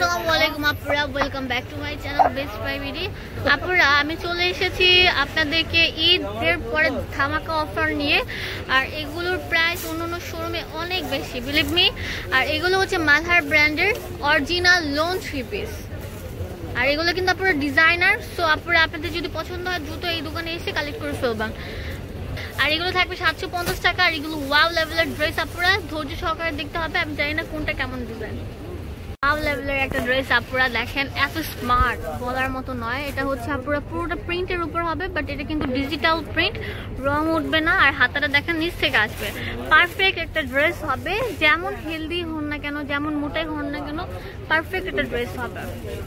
আসসালামু আপুরা, welcome back to my channel best by BD. আপুরা, আমি চলে এসেছি আপনাদেরকে ঈদের পরে ধামাকা অফার নিয়ে। আর এগুলোর প্রাইস অন্যান্য শোরুমে অনেক বেশি, বিলিভ মি। আর এগুলো হচ্ছে মালহার ব্র্যান্ডের অরিজিনাল লোন 3 পিস। আর এগুলো কিন্তু আপনারা ডিজাইনার, সো আপনারা আপনাদের যদি পছন্দ হয় দ্রুত এই দোকানে এসে কালেক্ট করে ফেলবেন। আর এগুলো থাকবে 750 টাকা। আর এগুলো ওয়াও লেভেলের ড্রেস, আপনারা ধৈর্য সহকারে দেখতে হবে। আমি জানি না কোনটা কেমন ডিজাইন। ওয়াও লেভেলের একটা ড্রেস, আপনারা দেখেন এত স্মার্ট, বলার মতো নয়। এটা হচ্ছে আপনারা পুরোটা প্রিন্টের উপর হবে, বাট এটা কিন্তু ডিজিটাল প্রিন্ট, রং উঠবে না। আর হাতাটা দেখেন নিচ থেকে আসবে। পারফেক্ট একটা ড্রেস হবে, যেমন হেলদি হন না কেন, যেমন মোটাই হন না কেন, পারফেক্ট একটা ড্রেস হবে।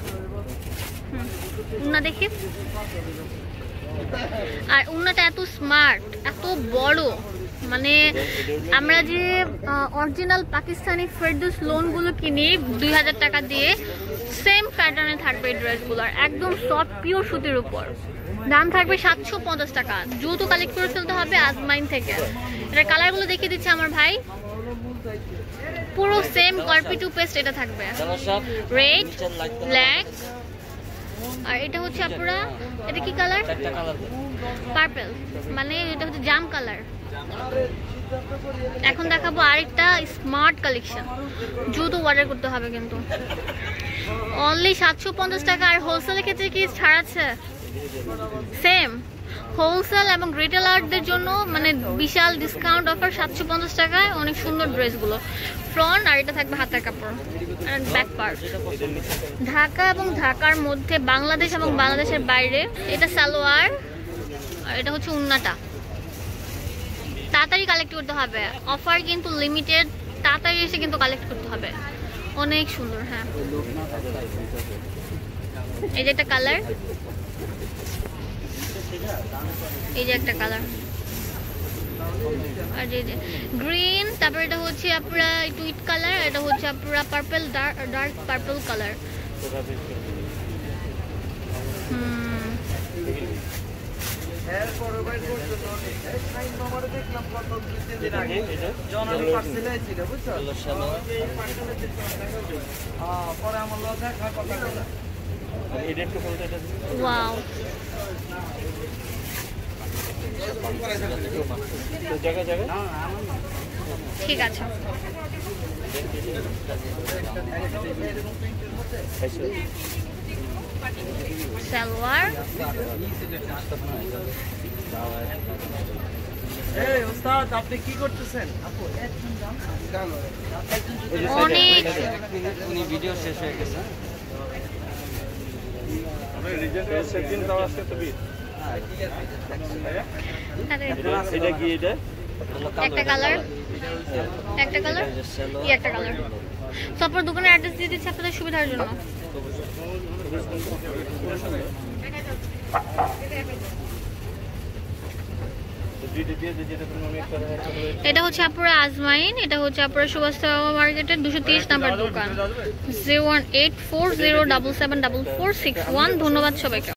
উন্না দেখি। আর উন্নাটা এত স্মার্ট, এত বড়, মানে আমরা যে অরিজিনাল পাকিস্তানি ফেরদৌস লোনগুলো কিনি 2000 টাকা দিয়ে, সেম প্যাটার্নে থাকবে এই ড্রেসগুলো। আর একদম সফট পিওর সুতির উপর। দাম থাকবে 750 টাকা। দ্রুত কালেক্ট করে ফেলতে হবে আজমাইন থেকে। এটার কালারগুলো দেখিয়ে দিচ্ছে আমার ভাই। পুরো সেম কর্পি টু পেস্ট এটা থাকবে, রেড, ব্ল্যাক। আর এটা হচ্ছে আপনারা, এটা কি কালার? পার্পল, মানে এটা হচ্ছে জাম কালার। এখন দেখাবো আরেকটা স্মার্ট কালেকশন, দ্রুত অর্ডার করতে হবে কিন্তু। অনলি 750 টাকা। আর হোলসেলের ক্ষেত্রে কি ছাড় আছে? সেম হোলসেল এবং রিটেলারদের জন্য মানে বিশাল ডিসকাউন্ট অফার, 750 টাকায় অনেক সুন্দর ড্রেসগুলো। ফ্রন্ট আর এটা থাকবে হাতের কাপড় আর ব্যাক পার্ট। ঢাকা এবং ঢাকার মধ্যে, বাংলাদেশ এবং বাংলাদেশের বাইরে। এটা সালোয়ার আর এটা হচ্ছে উন্নাটা। তাড়াতাড়ি কালেক্ট করতে হবে, অফার কিন্তু লিমিটেড। তাড়াতাড়ি এসে কিন্তু কালেক্ট করতে হবে। অনেক সুন্দর। হ্যাঁ, এই যে একটা কালার, এই যে একটা কালার, আর এই যে গ্রিন। তারপর এটা হচ্ছে আপনারা টুইট কালার, এটা হচ্ছে আপনারা purple, dark purple colour. Wow, ঠিক আছে। সালোয়ার, আপনি কি করতেছেন? অনেক ভিডিও শেষ হয়ে গেছে। একটা কালার, একটা কালার, একটা কালার। তারপর দোকানের অ্যাড্রেস দিয়ে দিচ্ছি আপনাদের সুবিধার জন্য। এটা হচ্ছে আপনারা আজমাইন, এটা হচ্ছে আপনারা সুভাষতা মার্কেটের 230 নাম্বার দোকান। 01840774461। ধন্যবাদ সবাইকে।